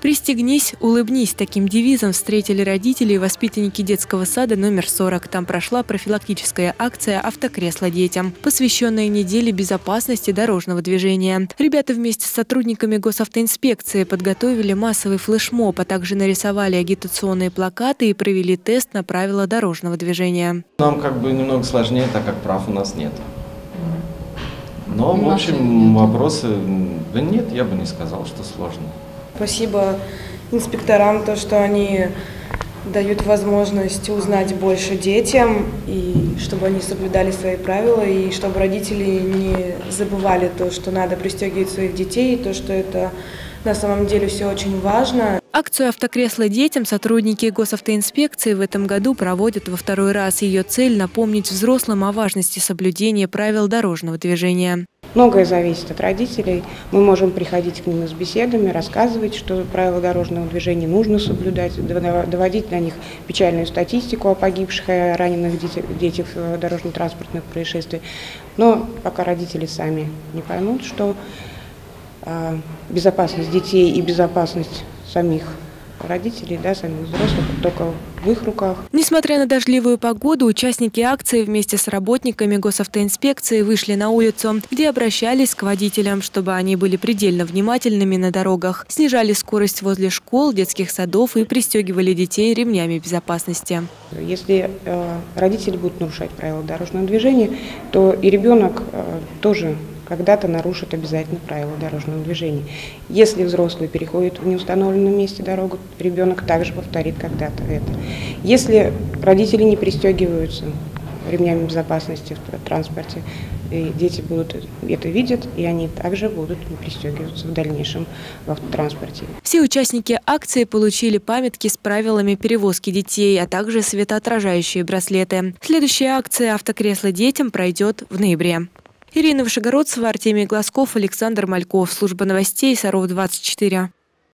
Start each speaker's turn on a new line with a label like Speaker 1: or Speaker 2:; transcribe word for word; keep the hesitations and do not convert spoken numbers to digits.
Speaker 1: «Пристегнись, улыбнись» – таким девизом встретили родители и воспитанники детского сада номер сорок. Там прошла профилактическая акция «Автокресло детям», посвященная неделе безопасности дорожного движения. Ребята вместе с сотрудниками госавтоинспекции подготовили массовый флешмоб, а также нарисовали агитационные плакаты и провели тест на правила дорожного движения.
Speaker 2: Нам как бы немного сложнее, так как прав у нас нет. Но, в общем, вопросы... Да нет, я бы не сказал, что сложно.
Speaker 3: Спасибо инспекторам, то, что они дают возможность узнать больше детям, и чтобы они соблюдали свои правила, и чтобы родители не забывали то, что надо пристегивать своих детей, и то, что это на самом деле все очень важно.
Speaker 1: Акцию «Автокресло детям» сотрудники госавтоинспекции в этом году проводят во второй раз. Ее цель – напомнить взрослым о важности соблюдения правил дорожного движения.
Speaker 4: Многое зависит от родителей. Мы можем приходить к ним с беседами, рассказывать, что правила дорожного движения нужно соблюдать, доводить для них печальную статистику о погибших и раненых детях в дорожно-транспортных происшествиях. Но пока родители сами не поймут, что безопасность детей и безопасность самих родителей, да, самих взрослых, только в их руках.
Speaker 1: Несмотря на дождливую погоду, участники акции вместе с работниками госавтоинспекции вышли на улицу, где обращались к водителям, чтобы они были предельно внимательными на дорогах, снижали скорость возле школ, детских садов и пристегивали детей ремнями безопасности.
Speaker 4: Если э, родители будут нарушать правила дорожного движения, то и ребенок э, тоже когда-то нарушит обязательно правила дорожного движения. Если взрослый переходит в неустановленном месте дорогу, ребенок также повторит когда-то это. Если родители не пристегиваются ремнями безопасности в транспорте, и дети будут это видят, и они также будут не пристегиваться в дальнейшем в автотранспорте.
Speaker 1: Все участники акции получили памятки с правилами перевозки детей, а также светоотражающие браслеты. Следующая акция «Автокресло детям» пройдет в ноябре. Ирина Вышегородцева, Артемий Глазков, Александр Мальков. Служба новостей Саров двадцать четыре.